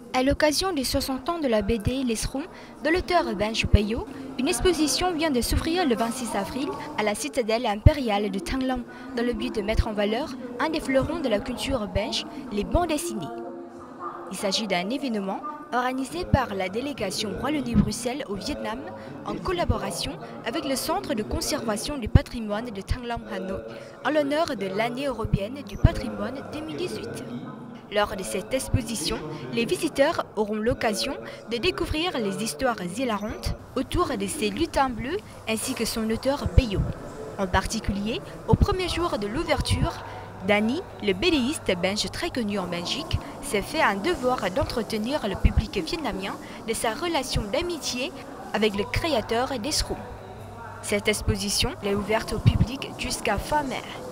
À l'occasion des 60 ans de la BD Les Schtroumpfs de l'auteur Benj Peyo, une exposition vient de s'ouvrir le 26 avril à la citadelle impériale de Thăng dans le but de mettre en valeur un des fleurons de la culture belge, les bandes dessinées. Il s'agit d'un événement organisé par la délégation Wallonie-Bruxelles au Vietnam en collaboration avec le Centre de conservation du patrimoine de Thăng Long Hanoï en l'honneur de l'année européenne du patrimoine 2018. Lors de cette exposition, les visiteurs auront l'occasion de découvrir les histoires hilarantes autour de ces lutins bleus ainsi que son auteur Peyo. En particulier, au premier jour de l'ouverture, Danny, le BDiste belge très connu en Belgique, s'est fait un devoir d'entretenir le public vietnamien de sa relation d'amitié avec le créateur des Schtroumpfs. Cette exposition est ouverte au public jusqu'à fin mai.